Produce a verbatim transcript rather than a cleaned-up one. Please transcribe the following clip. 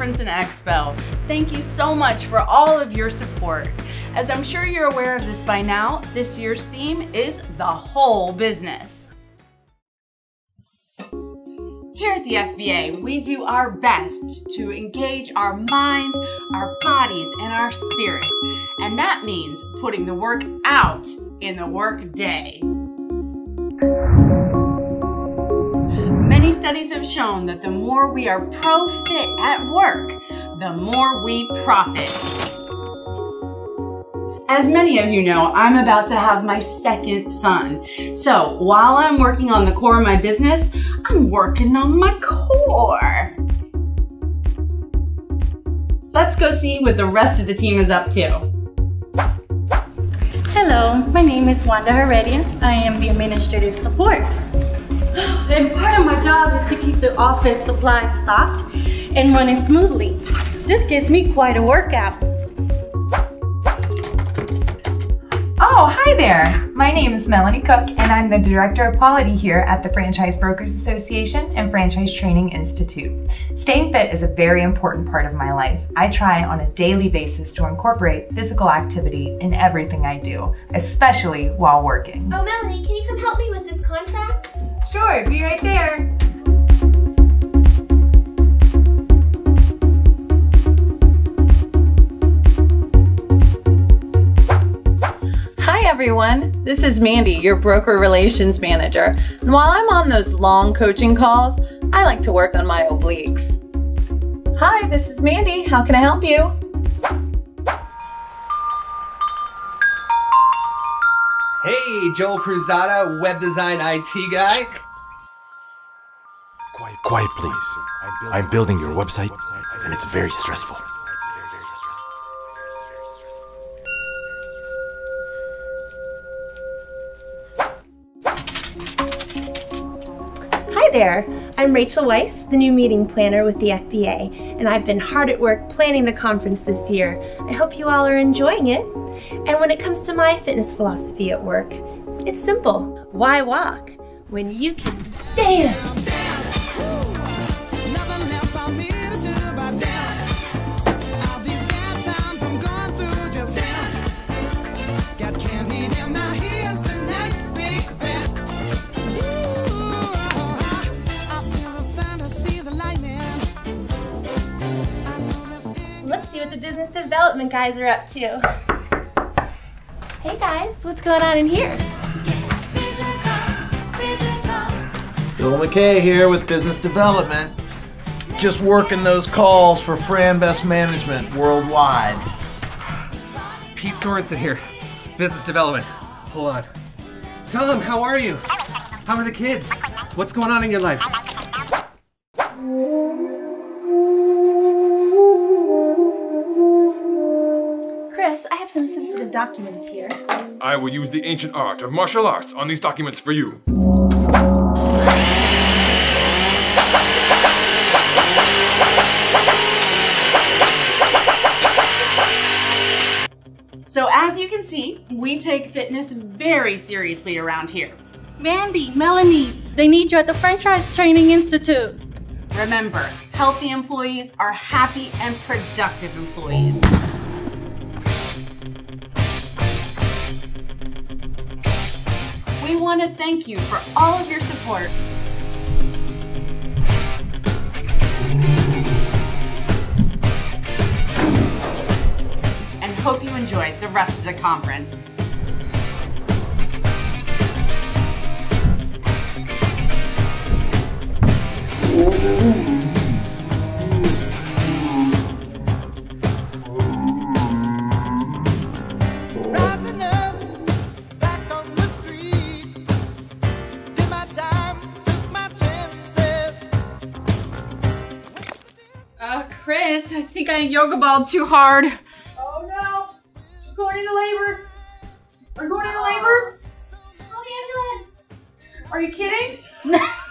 Conference and Expo. Thank you so much for all of your support. As I'm sure you're aware of this by now, this year's theme is the whole business. Here at the F B A, we do our best to engage our minds, our bodies, and our spirit. And that means putting the work out in the work day. Many studies have shown that the more we are pro-fit at work, the more we profit. As many of you know, I'm about to have my second son. So while I'm working on the core of my business, I'm working on my core. Let's go see what the rest of the team is up to. Hello, my name is Wanda Heredia. I am the administrative support. And part of my job is to keep the office supplies stocked and running smoothly. This gives me quite a workout. Oh, hi there. My name is Melanie Cook, and I'm the Director of Quality here at the Franchise Brokers Association and Franchise Training Institute. Staying fit is a very important part of my life. I try on a daily basis to incorporate physical activity in everything I do, especially while working. Oh, Melanie, can you come help me with this contract? Sure, be right there. Hi everyone, this is Mandy, your Broker Relations Manager. And while I'm on those long coaching calls, I like to work on my obliques. Hi, this is Mandy. How can I help you? Hey, Joel Cruzada, web design I T guy. Quiet, quiet please. I'm building your website and it's very stressful. Hi there, I'm Rachel Weiss, the new meeting planner with the F B A, and I've been hard at work planning the conference this year. I hope you all are enjoying it. And when it comes to my fitness philosophy at work, it's simple. Why walk when you can dance? Let's see what the business development guys are up to. Hey guys, what's going on in here? Bill McKay here with Business Development. Just working those calls for Fran Best Management worldwide. Pete Sorensen here, business development. Hold on. Tom, how are you? How are the kids? What's going on in your life? Chris, I have some sensitive documents here. I will use the ancient art of martial arts on these documents for you. So as you can see, we take fitness very seriously around here. Mandy, Melanie, they need you at the Franchise Training Institute. Remember, healthy employees are happy and productive employees. We want to thank you for all of your support. And hope you enjoyed the rest of the conference. Uh, Chris, I think I yoga balled too hard. Oh no! We're going into labor! We're going into labor! Call the ambulance! Are you kidding?